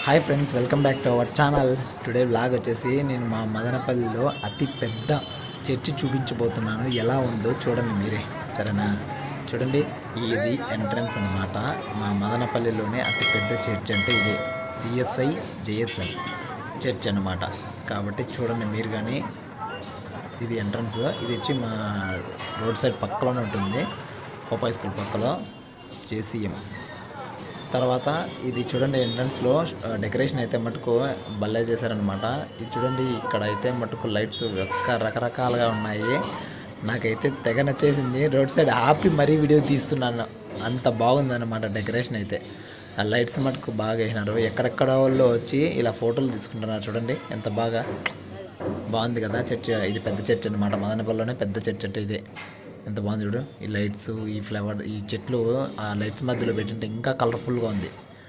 Hi friends, welcome back to our channel. Today vlog వచ్చేసి నేను మా మదనపల్లిలో అతి పెద్ద చర్చి చూపించబోతున్నాను. ఎలా ఉందో చూడండి మీరే, సరేనా? చూడండి, ఇది ఎంట్రన్స్ అన్నమాట. మా మదనపల్లిలోనే అతి పెద్ద చర్చ్ అంటే ఇదే, సిఎస్ఐ జేఎస్ఐ చర్చ్ అన్నమాట. కాబట్టి చూడండి మీరు కానీ. ఇది ఎంట్రన్స్. ఇది వచ్చి మా రోడ్ సైడ్ పక్కలోనే ఉంటుంది, హోప్ హై స్కూల్ పక్కలో, జేసీఎం. తర్వాత ఇది చూడండి, ఎంట్రన్స్లో డెకరేషన్ అయితే మటుకు భలే చేశారనమాట. ఇది చూడండి, ఇక్కడ అయితే మటుకు లైట్స్ రకరకాలుగా ఉన్నాయి. నాకైతే తెగ నచ్చేసింది. రోడ్ సైడ్ ఆపి మరీ వీడియో తీస్తున్నాను, అంత బాగుందన్నమాట డెకరేషన్ అయితే. ఆ లైట్స్ మటుకు బాగా వేసినారు. ఎక్కడెక్కడ వాళ్ళు వచ్చి ఇలా ఫోటోలు తీసుకుంటున్నారు. చూడండి ఎంత బాగుంది కదా చర్చ్. ఇది పెద్ద చర్చ్ అనమాట, మదనపల్లిలోనే పెద్ద చర్చ్ అంటే ఇదే. ఎంత బాగుంది చూడు. ఈ లైట్స్, ఈ ఫ్లవర్, ఈ చెట్లు ఆ లైట్స్ మధ్యలో పెట్టింటే ఇంకా కలర్ఫుల్గా ఉంది.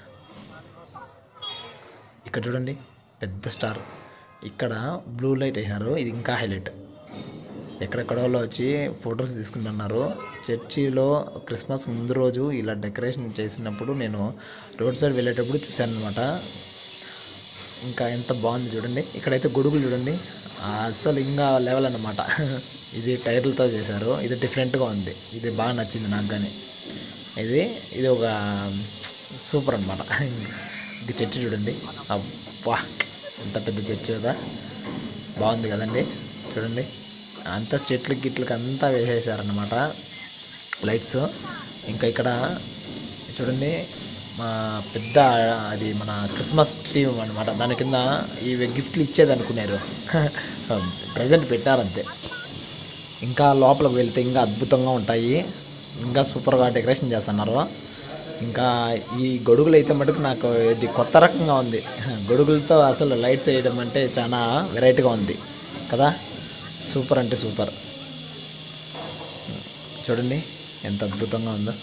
ఇక్కడ చూడండి పెద్ద స్టార్, ఇక్కడ బ్లూ లైట్ వేసినారు, ఇది ఇంకా హైలైట్. ఎక్కడెక్కడో వచ్చి ఫొటోస్ తీసుకుంటున్నారు. చర్చిలో క్రిస్మస్ ముందు రోజు ఇలా డెకరేషన్ చేసినప్పుడు నేను రోడ్ సైడ్ వెళ్ళేటప్పుడు చూశాను అనమాట. ఇంకా ఎంత బాగుంది చూడండి. ఇక్కడైతే గొడుగులు చూడండి, అసలు ఇంకా లెవెల్ అన్నమాట. ఇది టైర్లతో చేశారు, ఇది డిఫరెంట్గా ఉంది. ఇది బాగా నచ్చింది నాకు కానీ. ఇది ఒక సూపర్ అనమాట. ఇంక చర్చి చూడండి, అబ్బా ఎంత పెద్ద చర్చి కదా, బాగుంది కదండి. చూడండి అంతా చెట్లకి గిట్లకి అంతా వేసేసారనమాట లైట్స్. ఇంకా ఇక్కడ చూడండి పెద్ద, అది మన క్రిస్మస్ ట్రీ అనమాట. దాని కింద ఇవి గిఫ్ట్లు ఇచ్చేది అనుకున్నారు, ప్రజెంట్ పెట్టారంతే. ఇంకా లోపలికి వెళ్తే ఇంకా అద్భుతంగా ఉంటాయి, ఇంకా సూపర్గా డెకరేషన్ చేస్తున్నారు. ఇంకా ఈ గొడుగులు అయితే మటుకు నాకు ఇది కొత్త రకంగా ఉంది. గొడుగులతో అసలు లైట్స్ వేయడం అంటే చాలా వెరైటీగా ఉంది కదా, సూపర్ అంటే సూపర్. చూడండి ఎంత అద్భుతంగా ఉందో.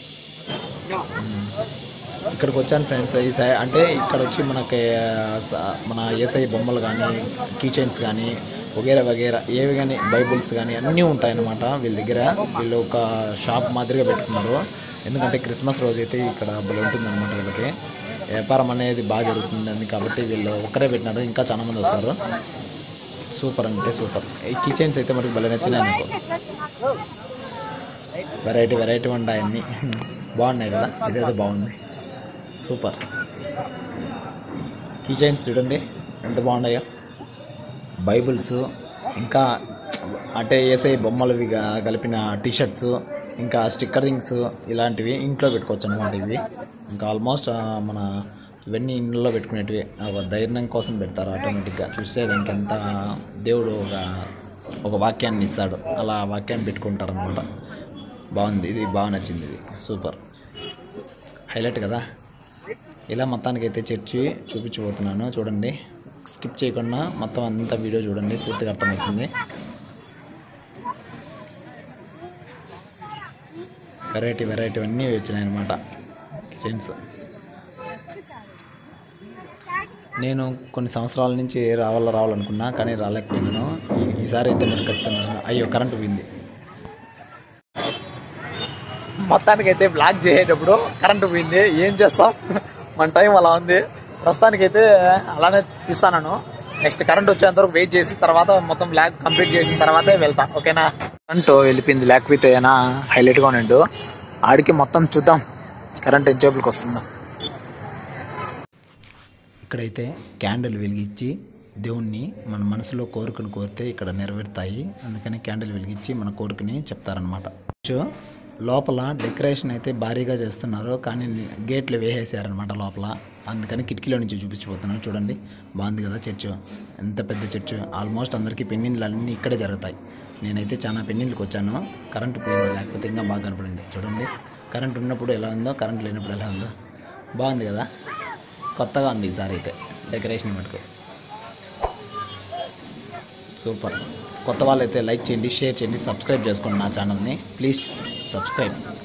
ఇక్కడికి వచ్చాను ఫ్రెండ్స్. ఈ సైడ్ అంటే ఇక్కడ వచ్చి మనకి మన ఏసఐ బొమ్మలు కానీ, కీ చైన్స్ కానీ, వగేరా ఏవి కానీ, బైబుల్స్ కానీ అన్నీ ఉంటాయన్నమాట వీళ్ళ దగ్గర. వీళ్ళు ఒక షాప్ మాదిరిగా పెట్టుకున్నారు, ఎందుకంటే క్రిస్మస్ రోజు అయితే ఇక్కడ భలే ఉంటుందన్నమాట. వీళ్ళకి వ్యాపారం అనేది బాగా జరుగుతుంది కాబట్టి వీళ్ళు ఒక్కరే పెట్టినారు, ఇంకా చాలామంది వస్తారు. సూపర్ అంటే సూపర్. ఈ కీ చైన్స్ అయితే మనకి భలే నచ్చినాయి నాకు. వెరైటీ ఉంటాయి, అన్నీ బాగున్నాయి కదా. ఇదైతే బాగుంది, సూపర్. కీ చైన్స్ చూడండి ఎంత బాగున్నాయో, బైబుల్స్, ఇంకా అంటే ఏసఐ బొమ్మలవి కలిపిన టీషర్ట్స్, ఇంకా స్టిక్కరింగ్స్, ఇలాంటివి ఇంట్లో పెట్టుకోవచ్చు అనమాట. ఇవి ఇంకా ఆల్మోస్ట్ మన ఇవన్నీ ఇంట్లో పెట్టుకునేటివి. ఒక ధైర్యం కోసం పెడతారు ఆటోమేటిక్గా. చూస్తే దానికి ఎంత దేవుడు ఒక వాక్యాన్ని ఇస్తాడు, అలా వాక్యాన్ని పెట్టుకుంటారు అనమాట. బాగుంది, ఇది బాగా నచ్చింది, ఇది సూపర్ హైలైట్ కదా. ఇలా మొత్తానికి అయితే చర్చి చూపించబోతున్నాను. చూడండి, స్కిప్ చేయకుండా మొత్తం అంతా వీడియో చూడండి, పూర్తిగా అర్థమవుతుంది. వెరైటీ అన్నీ వచ్చినాయి అనమాట కిచెన్స్. నేను కొన్ని సంవత్సరాల నుంచి రావాలనుకున్నా, కానీ రాలేకపోయినాను. ఈసారి అయితే మనకు ఖచ్చితంగా. అయ్యో కరెంటు పోయింది. మొత్తానికి అయితే బ్లాక్ చేసేటప్పుడు కరెంటు పోయింది, ఏం చేస్తాం, మన టైం అలా ఉంది. ప్రస్తుతానికైతే అలానే తీస్తాను. నెక్స్ట్ కరెంట్ వచ్చేంతవరకు వెయిట్ చేసి తర్వాత మొత్తం బ్లాక్ కంప్లీట్ చేసిన తర్వాతే వెళ్తాం, ఓకేనా? కరెంట్ వెళ్ళిపోయింది, లేకపోతే అయినా హైలైట్గా ఉండు. ఆడికి మొత్తం చూద్దాం కరెంట్ ఎంతసేపులకు వస్తుందో. ఇక్కడైతే క్యాండిల్ వెలిగించి దేవుణ్ణి మన మనసులో కోరికను కోరితే ఇక్కడ నెరవేరుతాయి. అందుకని క్యాండిల్ వెలిగించి మన కోరికని చెప్తారనమాట. లోపల డెకరేషన్ అయితే భారీగా చేస్తున్నారు, కానీ గేట్లు వేసేసారనమాట లోపల. అందుకని కిటికీలో నుంచి చూపించిపోతున్నాను. చూడండి బాగుంది కదా చర్చ్, ఎంత పెద్ద చర్చ్. ఆల్మోస్ట్ అందరికీ పెళ్ళిళ్ళు అన్నీ ఇక్కడే జరుగుతాయి. నేనైతే చాలా పెళ్ళిళ్ళకి వచ్చాను, కరెంటు పోయింది, లేకపోతే ఇంకా బాగా కనపడింది. చూడండి కరెంట్ ఉన్నప్పుడు ఎలా ఉందో, కరెంట్ లేనప్పుడు ఎలా ఉందో. బాగుంది కదా, కొత్తగా ఉంది ఈసారి అయితే డెకరేషన్ మటుకు సూపర్. కొత్త వాళ్ళైతే లైక్ చేయండి, షేర్ చేయండి, సబ్స్క్రైబ్ చేసుకోండి నా ఛానల్ని, ప్లీజ్ సబ్స్క్రైబ్.